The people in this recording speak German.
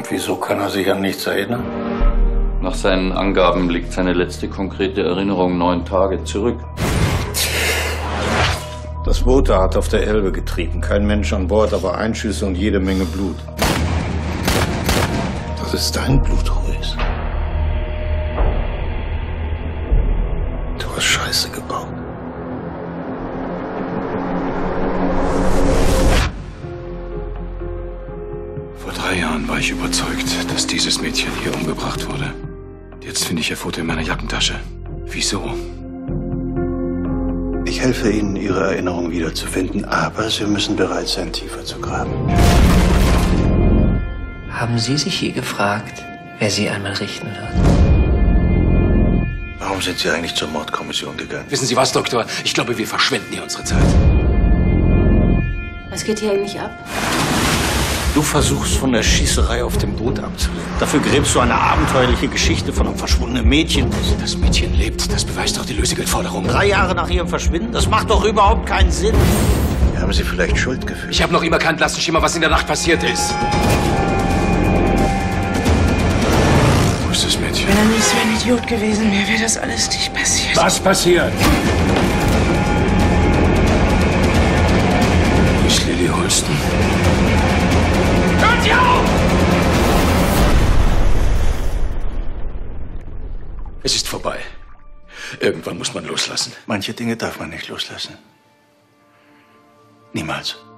Und wieso kann er sich an nichts erinnern? Nach seinen Angaben liegt seine letzte konkrete Erinnerung 9 Tage zurück. Das Boot da hat auf der Elbe getrieben. Kein Mensch an Bord, aber Einschüsse und jede Menge Blut. Das ist dein Blut, Ruiz. Du hast Scheiße gebaut. Vor 3 Jahren war ich überzeugt, dass dieses Mädchen hier umgebracht wurde. Jetzt finde ich ihr Foto in meiner Jackentasche. Wieso? Ich helfe Ihnen, Ihre Erinnerung wiederzufinden, aber Sie müssen bereit sein, tiefer zu graben. Haben Sie sich je gefragt, wer Sie einmal richten wird? Warum sind Sie eigentlich zur Mordkommission gegangen? Wissen Sie was, Doktor? Ich glaube, wir verschwenden hier unsere Zeit. Was geht hier eigentlich ab? Du versuchst, von der Schießerei auf dem Boot abzulenken. Dafür gräbst du eine abenteuerliche Geschichte von einem verschwundenen Mädchen. Das Mädchen lebt. Das beweist doch die Lösegeldforderung. 3 Jahre nach ihrem Verschwinden? Das macht doch überhaupt keinen Sinn. Haben Sie vielleicht Schuldgefühle? Ich habe noch ihm erkannt lassen, Schimmer, was in der Nacht passiert ist. Wo ist das Mädchen? Wenn er nicht so ein Idiot gewesen wäre, wäre das alles nicht passiert. Was passiert? Wo ist Lily Holston? Hört sie auf! Es ist vorbei. Irgendwann muss man loslassen. Manche Dinge darf man nicht loslassen. Niemals.